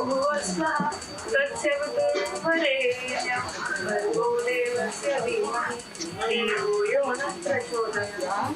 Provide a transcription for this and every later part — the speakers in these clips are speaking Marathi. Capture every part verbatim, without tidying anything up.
बहुवस्वा तत्सवितुर्वरेण्यं भर्गो देवस्य धीमहि धियो यो नः प्रचोदयात्।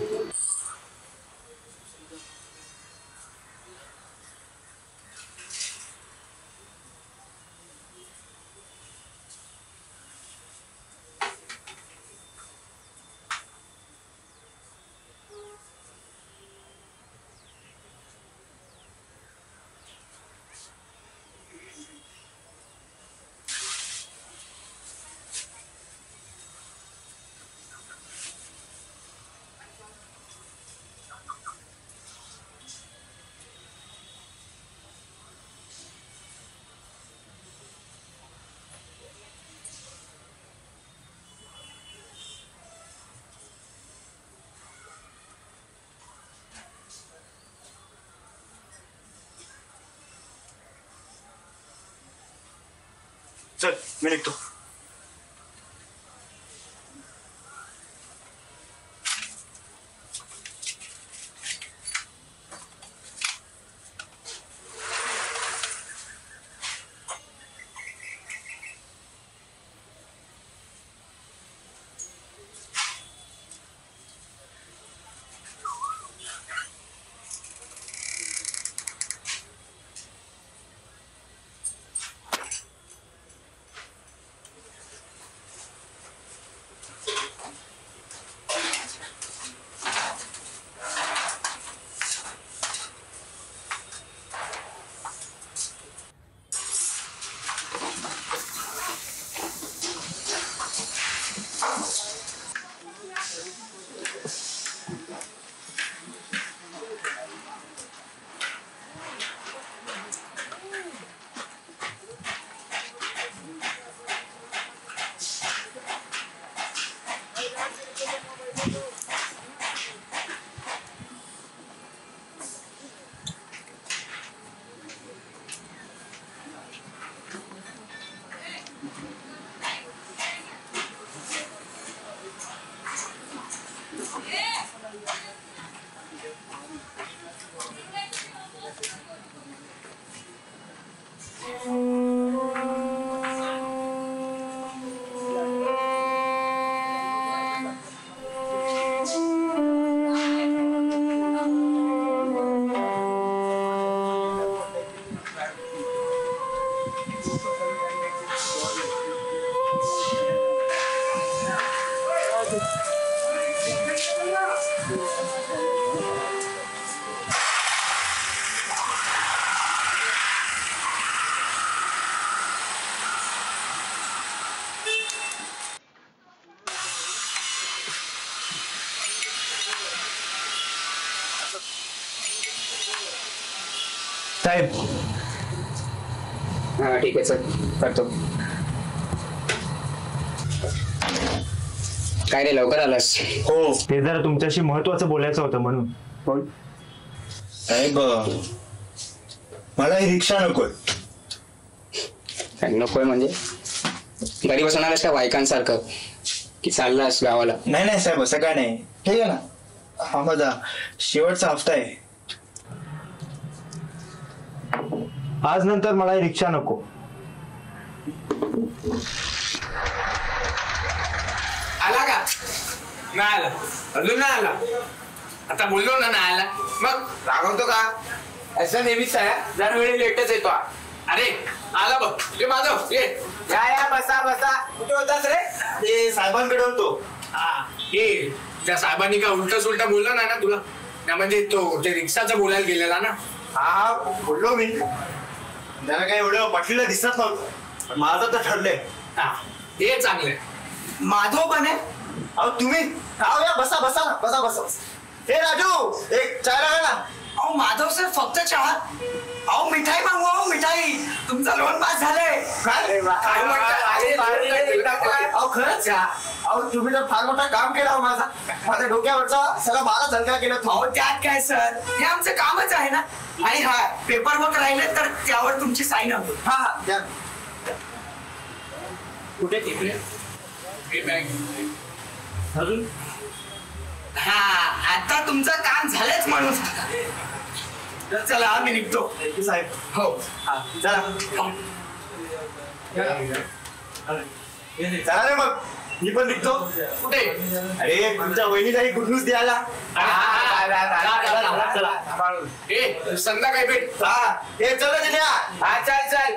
चल मी निघतो. साहेब. हाँ ठीक है सर, करतो. काय रे लवकर आलास? हो, ते जरा तुमच्याशी महत्वाचं बोलायचं होतं म्हणून. बोल. साहेब मला ही रिक्षा नकोय. नकोय म्हणजे घरी बसून आलास का बायकांसारखं की चाललास गावाला? नाही नाही साहेब, असं काय नाही. ठीक आहे ना, हा माझा शेवटचा हफ्ता आहे. आज नंतर मला ही रिक्षा नको. आला का? नाही आला, अजून नाही आला. आता बोललो ना नाही आला, मग रागवतो का? असं नेहमीच आहे, दरवेळी लेटच येतो. अरे आला बघ, ये माधव ये. या या बसा बसा. कुठे होतास रे? ते साहेबांकडे होतो. हा ये, त्या साहेबांनी का उलट सुलट बोललं नाही ना तुला? त्या म्हणजे तो ते रिक्षाचं बोलायला गेलेला ना. हा बोललो मी, त्याला काही एवढं पटलेलं दिसत नव्हतं, पण माझं तर ठरलंय. हा हे चांगलंय. माधव पण आहे. अहो तुम्ही अहो या बसा बसा ना, बसा बसा बसा. हे राजू, एक चाय लावा ना. अहो माधव सर फक्त चहा. अहो मिठाई मागू. अहो मिठाई. तुमचा लोन पास झालंय. काय अहो खरंच का? अहो तुम्ही तर फार मोठं काम केलं माझा. माझ्या डोक्यावरचा सगळा बारा हलका केलं. अहो त्यात काय सर, हे आमचं कामच आहे ना. आणि हा पेपर वर्क राहिले तर त्यावर तुमची साईन हवी. हा हा द्या. कुठे तिकडे अजून? हा आता तुमचं काम झालंच म्हणून चला आम्ही निघतो साहेब हो हा चला चला रे मग मी पण निघतो. कुठे अरे तुमच्या वहिनीलाही गुड न्यूज द्यायला. ए संध्याकाळी भेट. हा हे चला दिल्या. हा चाल चाल.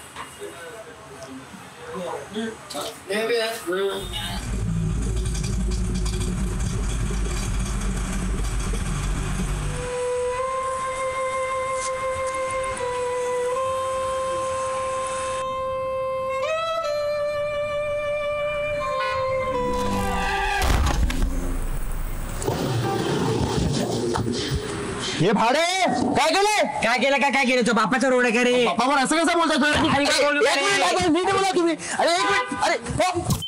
हे भाडे काय केलं काय केलं का काय केलं तो बापाचा रोड आहे का रे? बाबावर असं कसं बोलताय तुम्ही? अरे काय बोलू एक मिनिट, एक मिनिट, नीट बोला तुम्ही. अरे एक मिनिट, अरे हो.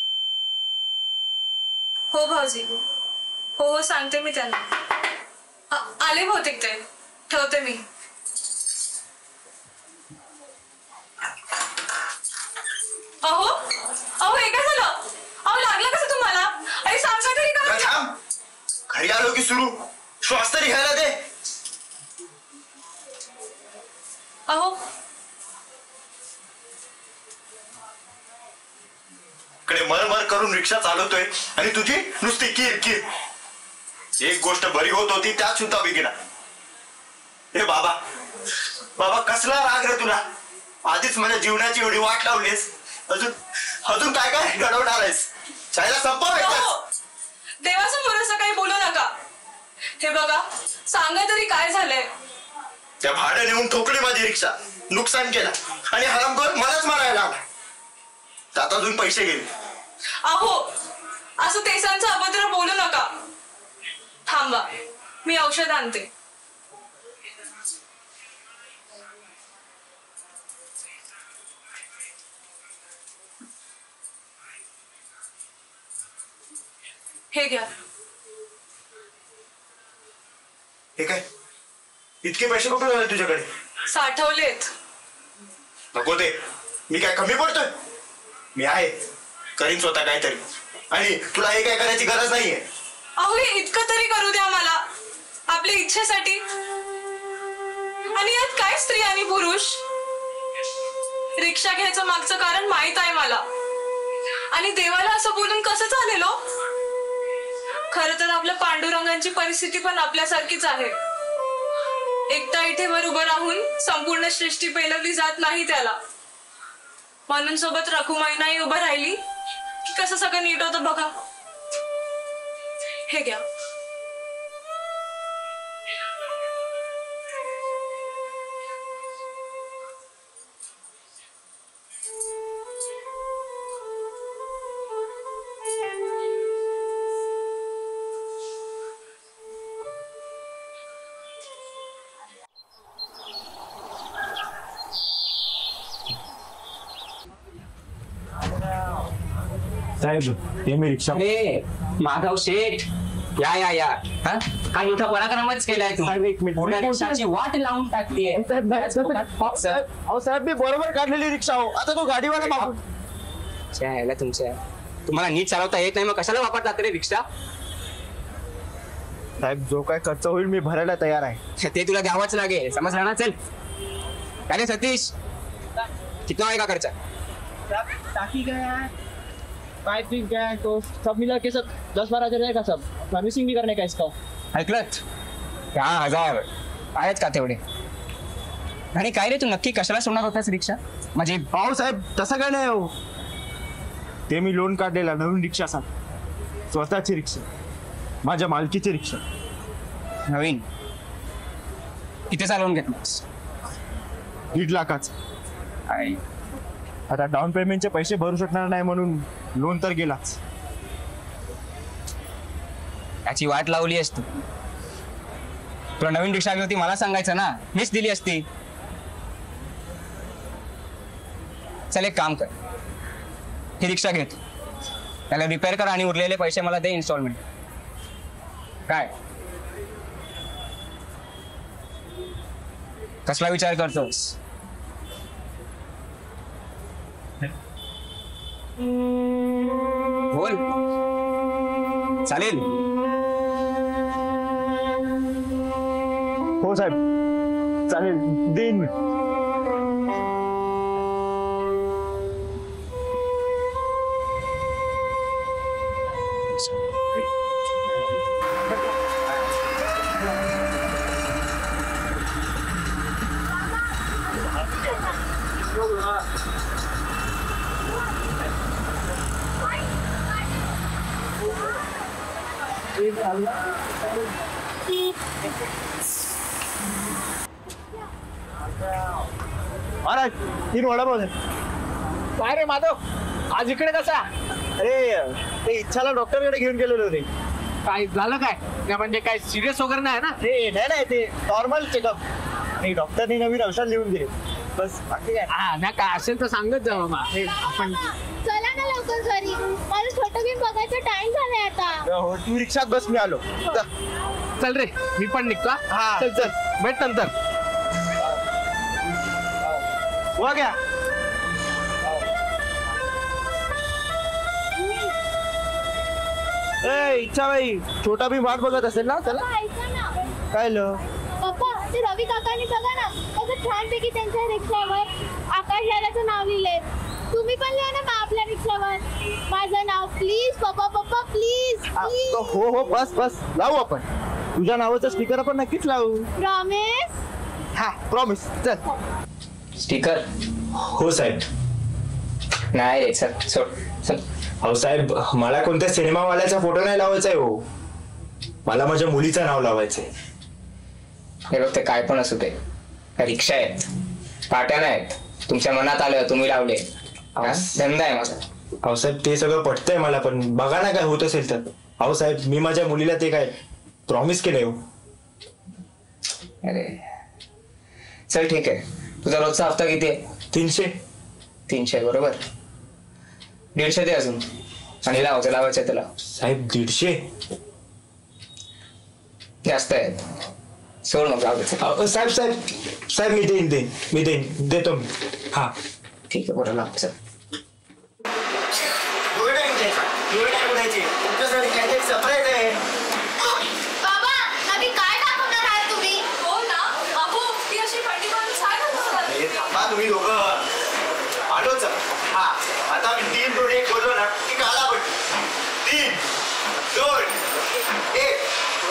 हो भाऊजी हो हो सांगते मी त्यांना. आ- आले बहुतेक ते. ठेवते मी. अहो अहो हे काय झालं? अहो लागलं कसं तुम्हाला? अरे सांगा तरी तुला का? थांब. घरी आलो की सुरू श्वास तरी घ्यायला दे. अहो कडे मरमर करून रिक्षा चालवतोय आणि तुझी नुसती किर किर. एक गोष्ट बरी होत होती त्यात सुद्धा विघ्न. हे बाबा बाबा कसला राग रे तुला. आधीच माझ्या जीवनाची एवढी वाट लावलीस अजून अजून काय काय घडवणार आहेस. चायला संपव. अहो, देवासमोर असं काही बोलू नका. हे बघा सांगा तरी काय झालंय. त्या भाडं नेऊन ठोकली माझी रिक्षा. नुकसान केला आणि हरामखोर मलाच मारायला लागला. त्यात अजून पैसे गेले. अहो असं तेसांचं अभद्र बोलू नका. थांबा मी औषध आणते. हे घ्या. हे काय इतके पैसे कुठे झाले तुझ्याकडे. साठवलेत. नको ते. मी काय कमी पडतोय. मी आहे करीन स्वतः काहीतरी आणि तुला हे काय करायची गरज नाहीये. अहो हे इतकं तरी करू द्या मला आपल्या इच्छेसाठी. आणि यात काय स्त्री आणि पुरुष. रिक्षा घ्यायचं मागचं कारण माहित आहे मला. आणि देवाला असं बोलून कसं चालेल हो. खरं तर आपल्या पांडुरंगांची परिस्थिती पण आपल्यासारखीच आहे. एकटा इथे वर उभं राहून संपूर्ण सृष्टी पेलवली जात नाही त्याला. म्हणून सोबत रखुमाई नाही उभं राहिली की कसं सगळं नीट होतं बघा. हे घ्या. साहेब हे मी रिक्षा. अरे माधव शेठ या या या हा काय मोठा पराक्रमच केलाय तू. एक मिनिट. मोठ्या रिक्षाची वाट लावून टाकली आहे. अहो साहेब मी बरोबर काढलेली रिक्षा हो. आता तो गाडीवाला बाबू. यायला तुमच्या तुम्हाला नीट चालवता येत नाही मग कशाला वापरता रे रिक्षा. साहेब जो काय खर्च होईल मी भरायला तयार आहे. ते तुला द्यावंच लागेल समजलं ना. चल काय रे सतीश कितना आएगा खर्चा. टाकी का है पाइपिंग क्या है तो सब मिला के सब दस बारह हजार रहेगा. सब सर्विसिंग भी करने का इसका. ऐकलत दहा हजार आहेत का तेवढे. आणि काय रे तू नक्की कशाला सोडणार होतास रिक्षा म्हणजे. अहो साहेब तसं काय नाही हो. ते मी लोन काढलेला नवीन रिक्षासाठी. स्वतःची रिक्षा माझ्या मालकीची रिक्षा. नवीन किती चालवून घेतलास. दीड लाखाच. आता डाऊन पेमेंटचे पैसे भरू शकणार नाही म्हणून लोन तर गेलाच. याची वाट लावली असती. तुला नवीन रिक्षा हवी होती मला सांगायचं ना. मीच दिली असती. चल एक काम कर ही रिक्षा घेत त्याला रिपेअर कर आणि उरलेले पैसे मला दे इन्स्टॉलमेंट. काय कसला विचार करतोस. बोल चालेल. हो साहेब चालेल देईन मी. महाराज तीन वडापाव दे. काय रे माधव, आज इकडे कसा? अरे ते इच्छाला डॉक्टरकडे घेऊन गेलेलो होते. काय झालं काय? नाही म्हणजे काय सिरियस वगैरे नाही ना? ते नाही नाही ते नॉर्मल चेकअप. आणि डॉक्टरने नवीन औषध लिहून दिले. बस बाकी काय. हा ना, काय असेल तर सांगत जा बाबा. हे आपण चला ना लवकर घरी, मला छोटं गेम बघायचा टाइम झालाय आता. हो तू रिक्षात बस, मी आलो. चल रे, मी पण निघतो. हा. चल चल, भेट नंतर. हुआ क्या? ए इच्छा भाई, छोटा भी वाट बघत असेल ना. चला. पप्पा, ऐका ना. काय लो पप्पा, ते रवी काकांनी बघा ना कसं छानपैकी त्यांच्या रिक्षावर आकाश यालाचं नाव लिहिलंय. तुम्ही पण लिहा ना मग आपल्या रिक्षावर माझं नाव. प्लीज पप्पा, पप्पा प्लीज प्लीज. हो हो बस बस लावू आपण. तुझ्या नावाचं स्टिकर आपण नक्कीच लावू. प्रॉमिस? हा प्रॉमिस. चल. स्टिकर? हो साहेब. नाही रे, चल सोड चल. अहो साहेब, मला कोणत्या सिनेमावाल्याचा फोटो नाही लावायचा आहे हो. मला माझ्या मुलीचं नाव लावायचंय. हे बघ, ते काय पण असू दे, रिक्षा आहेत, पाट्या नाहीत. तुमच्या मनात आलं तुम्ही लावले. हा? धंदा आहे माझा. अहो साहेब, ते सगळं पटतंय मला, पण बघा ना काय होत असेल तर. अहो साहेब, मी माझ्या मुलीला ते काय प्रॉमिस केलंय हो. अरे चल ठीक आहे. तुझा रोजचा हप्ता किती आहे? तीनशे. तीनशे बरोबर. दीडशे दे अजून, आणि लावायचं लावायचं त्याला. साहेब दीडशे जास्त आहे, सोड मग लावायचं. अहो, साहेब साहेब साहेब मी देईन देईन मी देईन देतो मी. हा ठीक आहे, बरं लावायचं. बाबा, नक्की काय दाखवणार आहे तुम्ही? हो ना, अहो ती अशी पट्टी बांधून काय करणार? थांबा तुम्ही दोघं. आलोच. हा आता मी तीन दोन एक बोललो ना की काला पण. तीन दोन एक.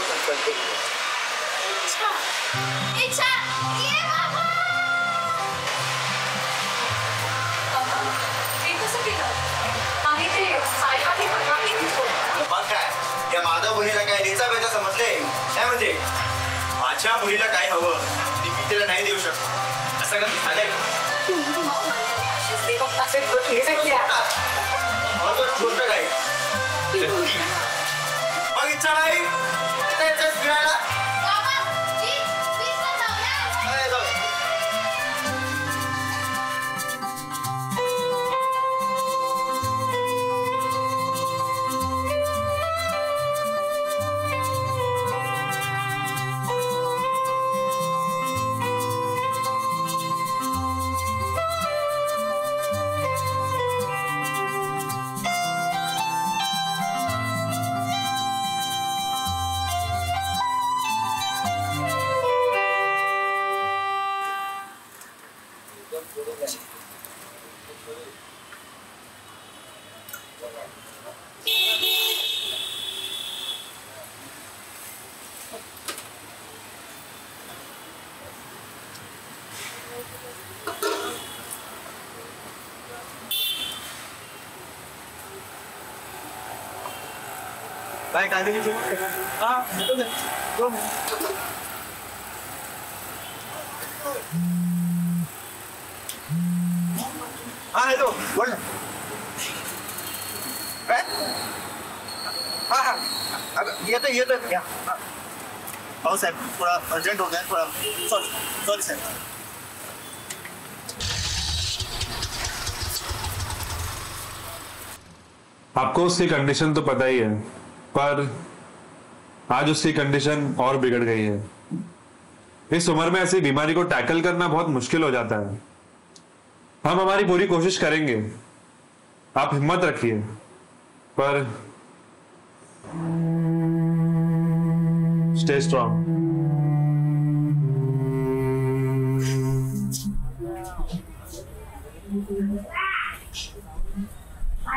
इच्छा, इच्छा, ये बाबा. ते कसं केलं? नाही ते साईबाबी बघावी. मग काय, या माझ्या मुलीला काय नेचा बेचा समजले काय? म्हणजे माझ्या मुलीला काय हवं ते मी तिला नाही देऊ शकतो असं का झालंय? गोष्ट काय मग इच्छा नाही फिरायला. बाबा, प्लीज, प्लीज पण जाऊया. काय जाऊ? काय कांदे किती? हा हा हॅलो बोल ना. काय? हा हा अगं येतो येतो या. हो साहेब, थोडा अर्जंट हो गया, थोडा सॉरी सॉरी साहेब. आपको उसकी कंडीशन तो पता ही है, पर आज उसकी कंडीशन और बिगड़ गई है. इस उम्र में ऐसी बीमारी को टैकल करना बहुत मुश्किल हो जाता है. हम हमारी पूरी कोशिश करेंगे, आप हिम्मत रखिए, पर स्टे स्ट्रांग.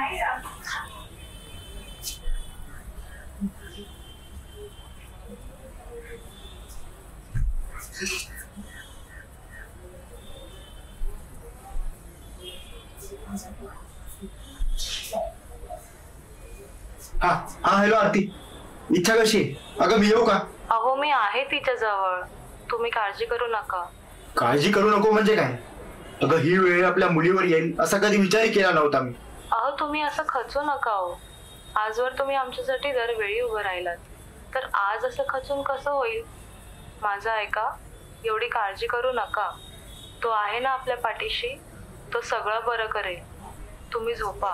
हा हा हॅलो आरती, इच्छा कशी आहे? अगं मी येऊ का? अहो मी आहे तिच्या जवळ, तुम्ही काळजी करू नका. काळजी करू नको म्हणजे काय? अगं ही वेळ आपल्या मुलीवर येईल असा कधी विचारही केला नव्हता मी. अहो तुम्ही असं खचू नका हो. आजवर तुम्ही आमच्यासाठी दरवेळी उभं राहिलात, तर आज असं खचून कसं होईल? माझं ऐका, एवढी काळजी करू नका. तो आहे ना आपल्या पाठीशी, तो सगळं बरं करेल. तुम्ही झोपा.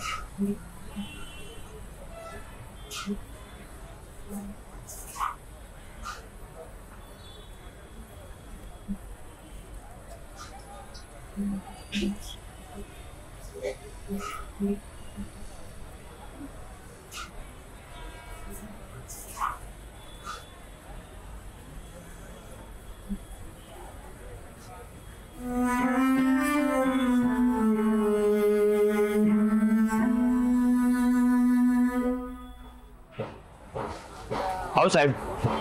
हो साहेब.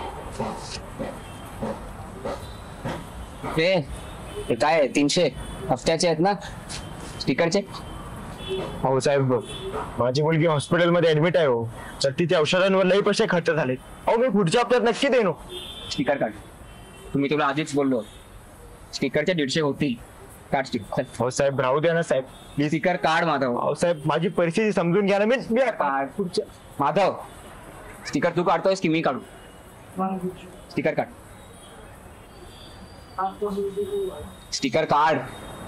हे हे काय तीनशे हफ्त्याचे आहेत ना स्टिकरचे? हो साहेब, माझी मुलगी हॉस्पिटलमध्ये ऍडमिट आहे हो, तर तिथे औषधांवर लई पैसे खर्च झाले. अहो मी पुढच्या हप्त्यात नक्की देईन. स्टिकर काढ. तुम्ही तुला आधीच बोललो स्टिकरचे दीडशे होतील. काढ स्टिकर. हो साहेब, राहू द्या ना साहेब प्लीज. स्टिकर काढ माधव. हो साहेब, माझी परिस्थिती समजून घ्या ना. मी मी काढ पुढच्या. माधव, स्टिकर तू काढतोयस की मी काढू? स्टिकर काढ. स्टिकर काढ.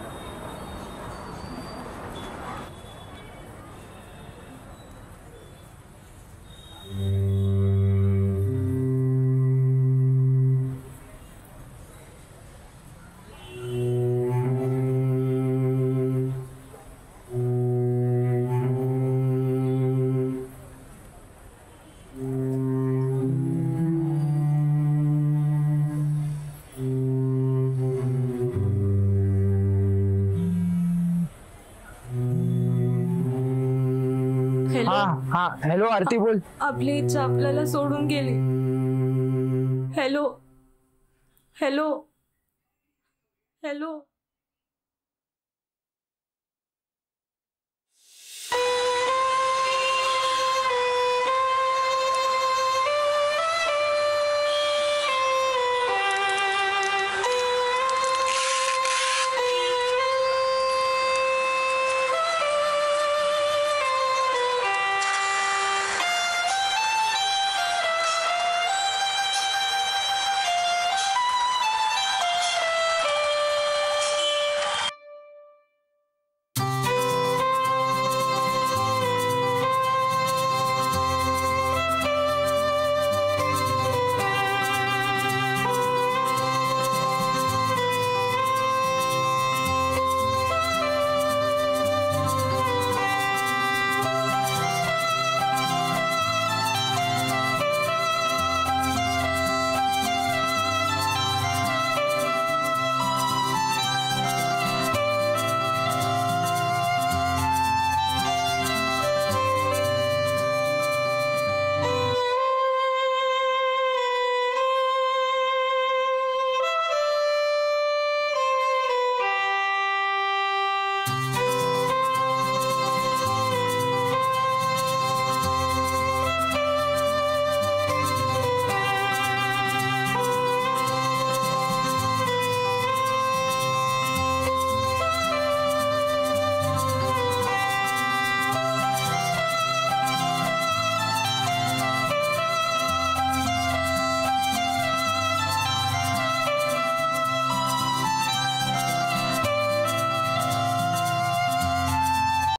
हा हा हॅलो आरती बोल. आपली इच्छा आपल्याला सोडून गेली. Hello hello hello